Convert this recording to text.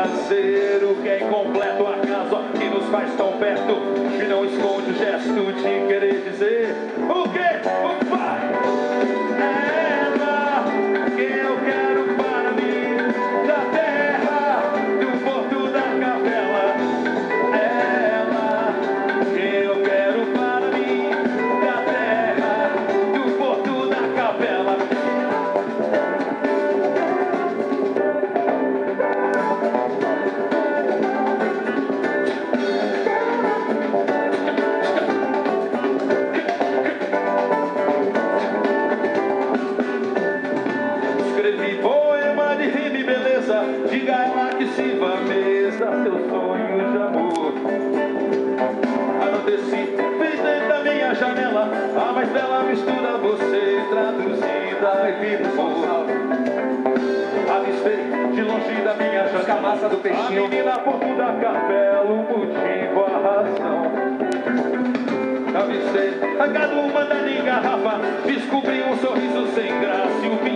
prazer, o que é incompleto, acaso que nos faz tão perto e não esconde o gesto de querer dizer o que o pai é ela, quem eu quero para mim, da terra, do porto da capela, ela, quem eu quero para mim, da terra, do porto da capela. Escrevi poema de rima e beleza, diga a ela que sirva a mesa seu sonho de amor. Anoiteci, fez dentro da minha janela a mais bela mistura, você traduzida em vivo. Avistei de longe da minha janela do peixinho. a menina porto da capela, o motivo, a razão. Avistei a cada uma da minha garrafa, descobri um sorriso sem graça e o